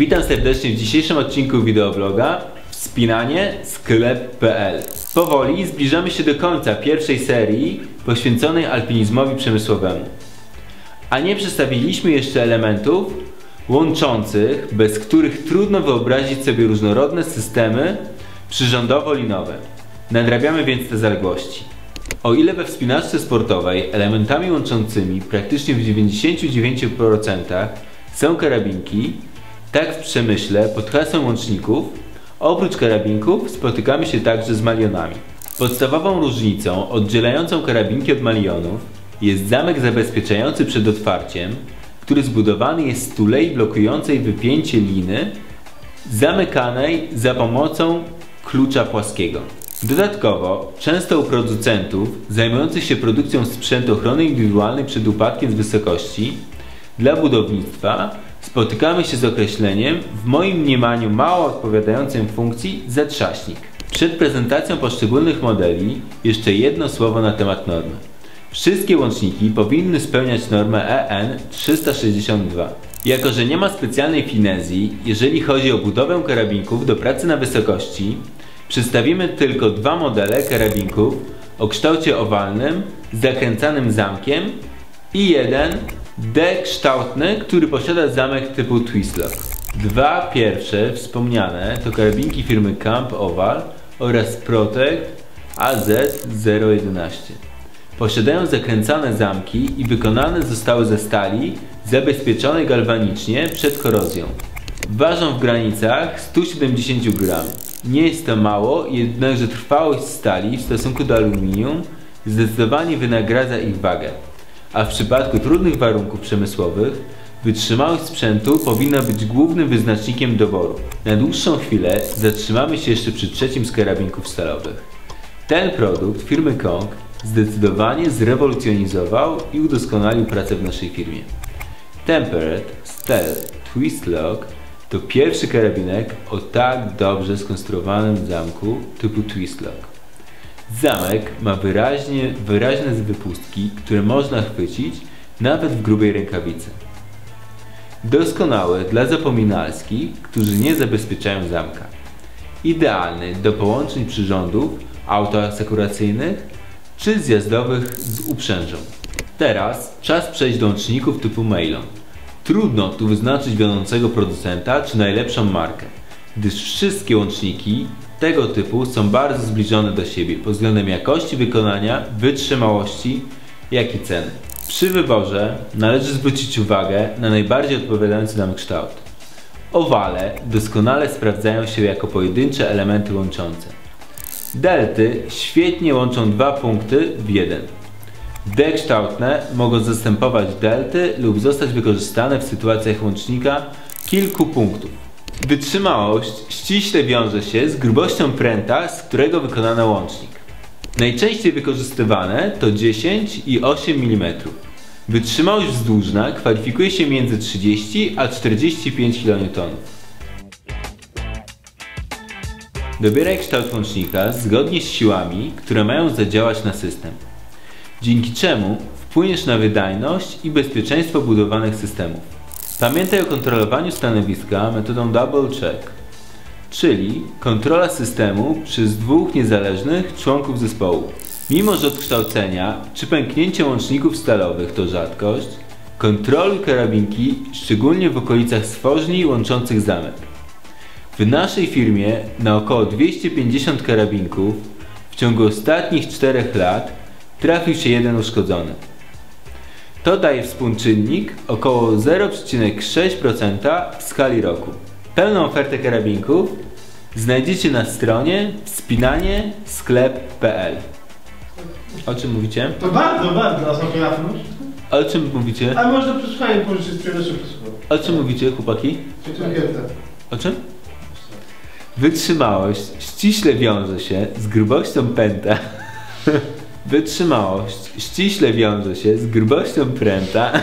Witam serdecznie w dzisiejszym odcinku wideobloga Wspinanie sklep.pl. Powoli zbliżamy się do końca pierwszej serii poświęconej alpinizmowi przemysłowemu. A nie przedstawiliśmy jeszcze elementów łączących, bez których trudno wyobrazić sobie różnorodne systemy przyrządowo-linowe. Nadrabiamy więc te zaległości. O ile we wspinaczce sportowej elementami łączącymi praktycznie w 99% są karabinki, tak w przemyśle pod hasłem łączników oprócz karabinków spotykamy się także z malionami. Podstawową różnicą oddzielającą karabinki od malionów jest zamek zabezpieczający przed otwarciem, który zbudowany jest z tulei blokującej wypięcie liny zamykanej za pomocą klucza płaskiego. Dodatkowo, często u producentów zajmujących się produkcją sprzętu ochrony indywidualnej przed upadkiem z wysokości dla budownictwa spotykamy się z określeniem, w moim mniemaniu mało odpowiadającym funkcji, zatrzaśnik. Przed prezentacją poszczególnych modeli jeszcze jedno słowo na temat normy. Wszystkie łączniki powinny spełniać normę EN 362. Jako że nie ma specjalnej finezji, jeżeli chodzi o budowę karabinków do pracy na wysokości, przedstawimy tylko dwa modele karabinków o kształcie owalnym z zakręcanym zamkiem i jeden D-kształtny, który posiada zamek typu Twistlock. Dwa pierwsze wspomniane to karabinki firmy Camp Oval oraz Protect AZ011. Posiadają zakręcane zamki i wykonane zostały ze stali zabezpieczonej galwanicznie przed korozją. Ważą w granicach 170 gram. Nie jest to mało, jednakże trwałość stali w stosunku do aluminium zdecydowanie wynagradza ich wagę. A w przypadku trudnych warunków przemysłowych wytrzymałość sprzętu powinna być głównym wyznacznikiem doboru. Na dłuższą chwilę zatrzymamy się jeszcze przy trzecim z karabinków stalowych. Ten produkt firmy Kong zdecydowanie zrewolucjonizował i udoskonalił pracę w naszej firmie. Tempered Stealth Twistlock to pierwszy karabinek o tak dobrze skonstruowanym zamku typu Twistlock. Zamek ma wyraźne wypustki, które można chwycić nawet w grubej rękawicy. Doskonały dla zapominalskich, którzy nie zabezpieczają zamka. Idealny do połączeń przyrządów autoasekuracyjnych czy zjazdowych z uprzężą. Teraz czas przejść do łączników typu Meylon. Trudno tu wyznaczyć wiodącego producenta czy najlepszą markę, gdyż wszystkie łączniki tego typu są bardzo zbliżone do siebie pod względem jakości wykonania, wytrzymałości, jak i ceny. Przy wyborze należy zwrócić uwagę na najbardziej odpowiadający nam kształt. Owale doskonale sprawdzają się jako pojedyncze elementy łączące. Delty świetnie łączą dwa punkty w jeden. D-kształtne mogą zastępować delty lub zostać wykorzystane w sytuacjach łącznika kilku punktów. Wytrzymałość ściśle wiąże się z grubością pręta, z którego wykonano łącznik. Najczęściej wykorzystywane to 10 i 8 mm. Wytrzymałość wzdłużna kwalifikuje się między 30 a 45 kN. Dobieraj kształt łącznika zgodnie z siłami, które mają zadziałać na system, dzięki czemu wpłyniesz na wydajność i bezpieczeństwo budowanych systemów. Pamiętaj o kontrolowaniu stanowiska metodą double check, czyli kontrola systemu przez dwóch niezależnych członków zespołu. Mimo że odkształcenia czy pęknięcie łączników stalowych to rzadkość, kontroluj karabinki szczególnie w okolicach stworzni łączących zamek. W naszej firmie na około 250 karabinków w ciągu ostatnich 4 lat trafił się jeden uszkodzony. To daje współczynnik około 0,6% w skali roku. Pełną ofertę karabinków znajdziecie na stronie wspinanie-sklep.pl. O czym mówicie? To bardzo, a są telefon? O czym mówicie? A można przesłuchanie pożyczyć z przenosu. O czym mówicie, chłopaki? O czym? Wytrzymałość ściśle wiąże się z grubością pęta. Wytrzymałość ściśle wiąże się z grubością pręta.